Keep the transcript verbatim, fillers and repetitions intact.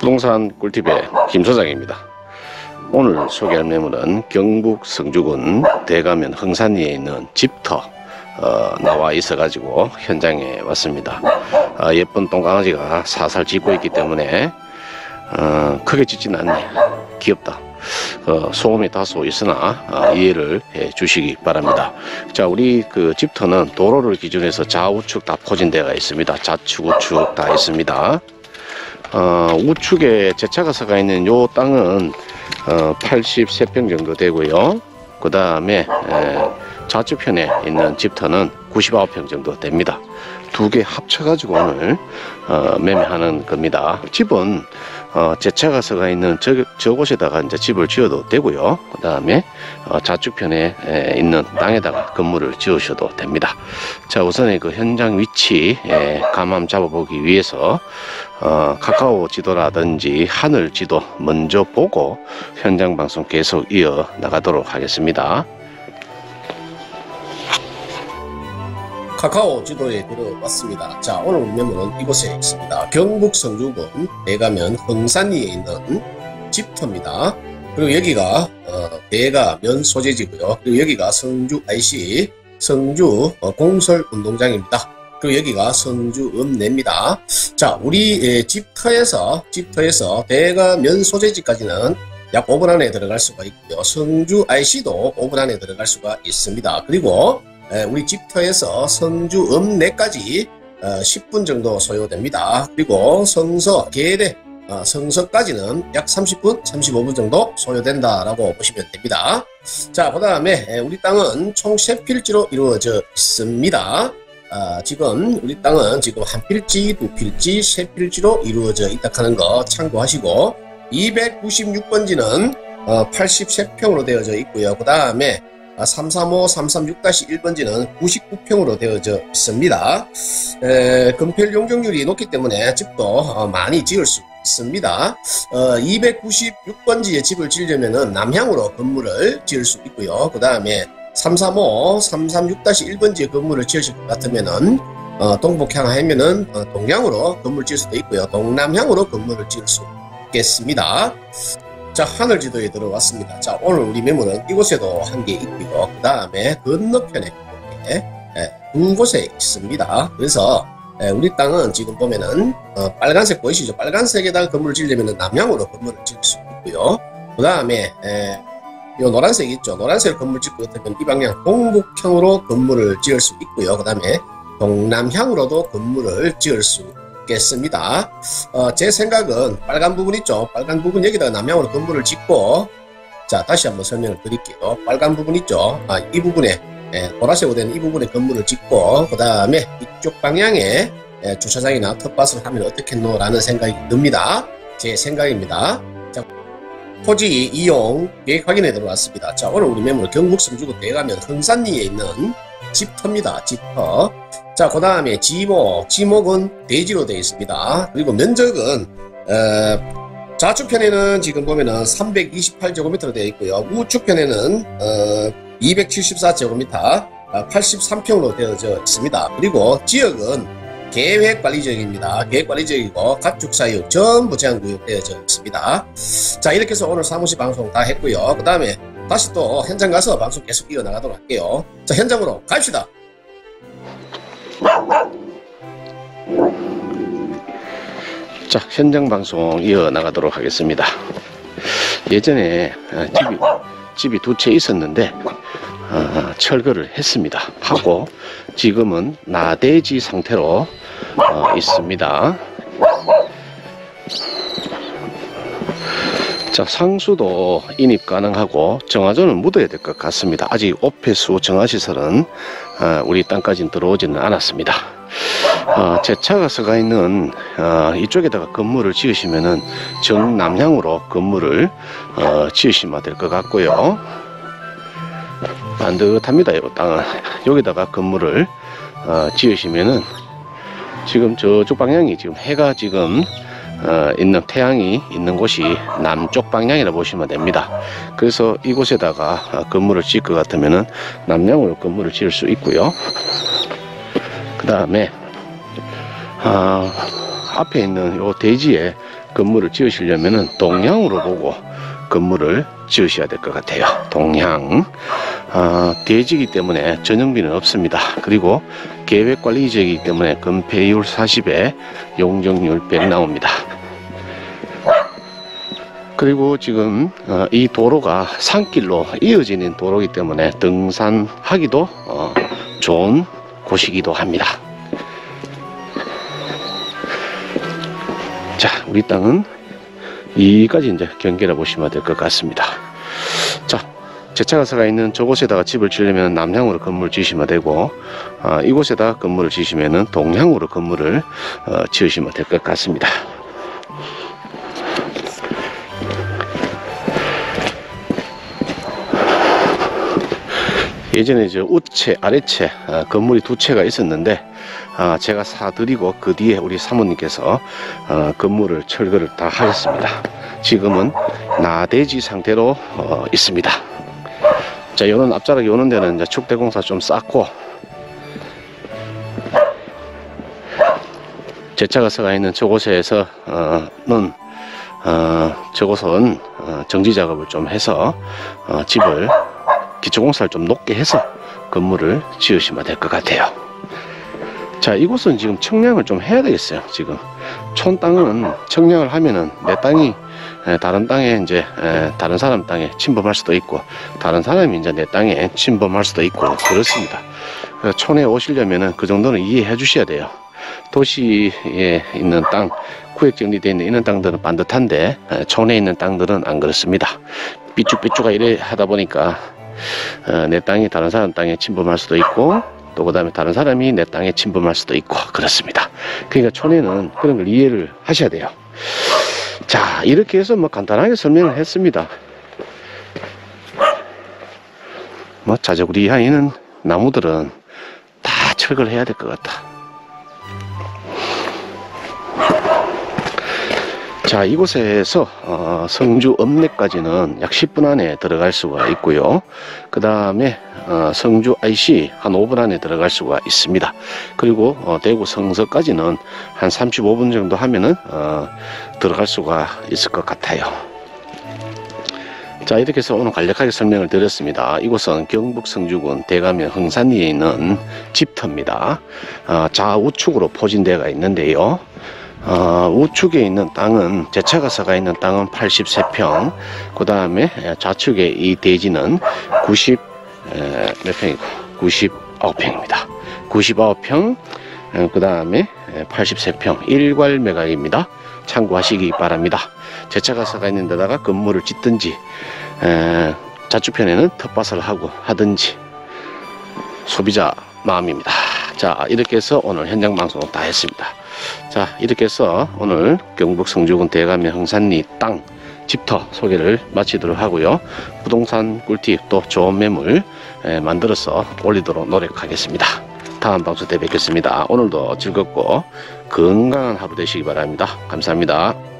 부동산 꿀팁의 김 소장입니다. 오늘 소개할 매물은 경북 성주군 대가면 흥산리에 있는 집터 어, 나와 있어 가지고 현장에 왔습니다. 어, 예쁜 똥강아지가 살살 짖고 있기 때문에 어, 크게 짖지는 않네. 귀엽다. 어, 소음이 다소 있으나 어, 이해를 해 주시기 바랍니다. 자, 우리 그 집터는 도로를 기준해서 좌우측 다 포진 데가 있습니다. 좌측 우측 다 있습니다. 어, 우측에 제 차가 서가 있는 요 땅은 어, 팔십삼 평 정도 되고요. 그 다음에 좌측편에 있는 집터는 구십구 평 정도 됩니다. 두 개 합쳐가지고 오늘 어, 매매하는 겁니다. 집은 어, 제 차가 서가 있는 저, 저곳에다가 이제 집을 지어도 되고요. 그 다음에 어, 좌측편에 에, 있는 땅에다가 건물을 지으셔도 됩니다. 자, 우선에 그 현장 위치 에, 감함 잡아보기 위해서 어, 카카오 지도라든지 하늘 지도 먼저 보고 현장 방송 계속 이어 나가도록 하겠습니다. 카카오 지도에 들어왔습니다. 자, 오늘 매물은 이곳에 있습니다. 경북 성주군 대가면 흥산리에 있는 집터입니다. 그리고 여기가 어, 대가면 소재지고요. 그리고 여기가 성주 아이씨 성주 어, 공설운동장입니다. 그리고 여기가 성주 읍내입니다. 자, 우리 예, 집터에서 집터에서 대가면 소재지까지는 약 오 분 안에 들어갈 수가 있고요. 성주 아이씨도 오 분 안에 들어갈 수가 있습니다. 그리고 우리 집터에서 성주 읍내까지 십 분 정도 소요됩니다. 그리고 성서 계대 성서까지는 약 삼십 분 삼십오 분 정도 소요된다라고 보시면 됩니다. 자, 그 다음에 우리 땅은 총 세 필지로 이루어져 있습니다. 아, 지금 우리 땅은 지금 한 필지, 두 필지, 세 필지로 이루어져 있다 하는 거 참고하시고, 이백구십육 번지는 팔십삼 평으로 되어져 있고요. 그 다음에 삼삼오, 삼삼육 일 번지는 구십구 평으로 되어져 있습니다. 에, 건폐율 용적률이 높기 때문에 집도 어, 많이 지을 수 있습니다. 어, 이백구십육 번지에 집을 지으려면 남향으로 건물을 지을 수 있고요. 그 다음에 삼삼오, 삼삼육 일 번지에 건물을 지으실 것 같으면은 어, 동북향 하면은 어, 동향으로 건물 지을 수도 있고요. 동남향으로 건물을 지을 수 있겠습니다. 자, 하늘지도에 들어왔습니다. 자, 오늘 우리 매물은 이곳에도 한 개 있고요. 그 다음에 건너편에 두 곳에 있습니다. 그래서 우리 땅은 지금 보면은 어, 빨간색 보이시죠? 빨간색에다가 건물을 지으려면 남향으로 건물을 지을 수 있고요. 그 다음에 요 노란색 있죠? 노란색 건물 짓고 같으면 이 방향 동북향으로 건물을 지을 수 있고요. 그 다음에 동남향으로도 건물을 지을 수 겠습니다. 어, 제 생각은 빨간 부분 있죠? 빨간 부분 여기다가 남향으로 건물을 짓고, 자, 다시 한번 설명을 드릴게요. 빨간 부분 있죠? 아, 이 부분에 예, 보라색으로 된 이 부분에 건물을 짓고, 그 다음에 이쪽 방향에 예, 주차장이나 텃밭을 하면 어떻겠노? 라는 생각이 듭니다. 제 생각입니다. 자, 토지 이용 계획 확인에 들어왔습니다. 자, 오늘 우리 매물 경북 성주군 대가면 흥산리에 있는 집터입니다. 집터. 자, 그 다음에 지목, 지목은 대지로 되어 있습니다. 그리고 면적은 어, 좌측편에는 지금 보면은 삼백이십팔 제곱미터로 되어 있고요. 우측편에는 어, 이백칠십사 제곱미터, 팔십삼 평으로 되어져 있습니다. 그리고 지역은 계획관리지역입니다. 계획관리지역이고 가축사육 전부 제한구역 되어져 있습니다. 자, 이렇게 해서 오늘 사무실 방송 다 했고요. 그 다음에 다시 또 현장 가서 방송 계속 이어나가도록 할게요. 자, 현장으로 갑시다. 자, 현장 방송 이어 나가도록 하겠습니다. 예전에 집이, 집이 두 채 있었는데 어, 철거를 했습니다. 하고 지금은 나대지 상태로 어, 있습니다. 자, 상수도 인입 가능하고 정화조는 묻어야 될 것 같습니다. 아직 오폐수 정화시설은 어, 우리 땅까지는 들어오지는 않았습니다. 어, 제 차가 서가 있는 어, 이쪽에다가 건물을 지으시면은 정남향으로 건물을 어, 지으시면 될 것 같고요. 반듯합니다. 이 땅은 여기다가 건물을 어, 지으시면은 지금 저쪽 방향이 지금 해가 지금 어, 있는 태양이 있는 곳이 남쪽 방향이라 보시면 됩니다. 그래서 이곳에다가 건물을 지을 것 같으면은 남향으로 건물을 지을 수 있고요. 그 다음에 어, 앞에 있는 요 대지에 건물을 지으시려면은 동향으로 보고 건물을 지으셔야 될 것 같아요. 동향. 어, 대지이기 때문에 전용비는 없습니다. 그리고 계획관리지역이기 때문에 건폐율 사십에 용적률 백 나옵니다. 그리고 지금 어, 이 도로가 산길로 이어지는 도로이기 때문에 등산하기도 어, 좋은 곳이기도 합니다. 자, 우리 땅은 여기까지 이제 경계를 보시면 될 것 같습니다. 자, 제차가서가 있는 저곳에다가 집을 지으려면 남향으로 건물을 지으시면 되고, 어, 이곳에다가 건물을 지으시면 동향으로 건물을 어, 지으시면 될 것 같습니다. 예전에 저 우채, 아래채 어, 건물이 두 채가 있었는데 어, 제가 사드리고 그 뒤에 우리 사모님께서 어, 건물을 철거를 다 하셨습니다. 지금은 나대지 상태로 어, 있습니다. 자, 요런 앞자락이 오는 데는 이제 축대공사 좀 쌓고, 제차가서가 있는 저곳에서는 어, 저곳은 어, 정지 작업을 좀 해서 어, 집을 기초공사를 좀 높게 해서 건물을 지으시면 될 것 같아요. 자, 이곳은 지금 청량을 좀 해야 되겠어요. 지금 촌 땅은 청량을 하면은 내 땅이 다른 땅에 이제 다른 사람 땅에 침범할 수도 있고, 다른 사람이 이제 내 땅에 침범할 수도 있고 그렇습니다. 그래서 촌에 오시려면은 그 정도는 이해해 주셔야 돼요. 도시에 있는 땅, 구획 정리되어 있는 이런 땅들은 반듯한데 촌에 있는 땅들은 안 그렇습니다. 삐쭉삐쭉가 이래 하다 보니까 어, 내 땅이 다른 사람 땅에 침범할 수도 있고, 또 그 다음에 다른 사람이 내 땅에 침범할 수도 있고 그렇습니다. 그러니까 촌에는 그런 걸 이해를 하셔야 돼요. 자, 이렇게 해서 뭐 간단하게 설명을 했습니다. 뭐 자저구리 이하에는 나무들은 다 철거를 해야 될 것 같다. 자, 이곳에서 어, 성주 읍내까지는 약 십 분 안에 들어갈 수가 있고요. 그 다음에 어, 성주 아이씨 한 오 분 안에 들어갈 수가 있습니다. 그리고 어, 대구 성서까지는 한 삼십오 분 정도 하면은 어, 들어갈 수가 있을 것 같아요. 자, 이렇게 해서 오늘 간략하게 설명을 드렸습니다. 이곳은 경북 성주군 대가면 흥산리에 있는 집터입니다. 어, 좌우측으로 포진대가 있는데요. 어, 우측에 있는 땅은, 제차가서가 있는 땅은 팔십삼 평, 그 다음에 좌측에 이 대지는 구십, 에, 몇 평이고? 구십구 평입니다. 구십구 평, 그 다음에 팔십삼 평, 일괄 매각입니다. 참고하시기 바랍니다. 제차가서가 있는 데다가 건물을 짓든지, 에, 좌측편에는 텃밭을 하고 하든지, 소비자 마음입니다. 자, 이렇게 해서 오늘 현장 방송 다 했습니다. 자, 이렇게 해서 오늘 경북 성주군 대가면 흥산리 땅 집터 소개를 마치도록 하고요. 부동산 꿀팁 또 좋은 매물 만들어서 올리도록 노력하겠습니다. 다음 방송 때 뵙겠습니다. 오늘도 즐겁고 건강한 하루 되시기 바랍니다. 감사합니다.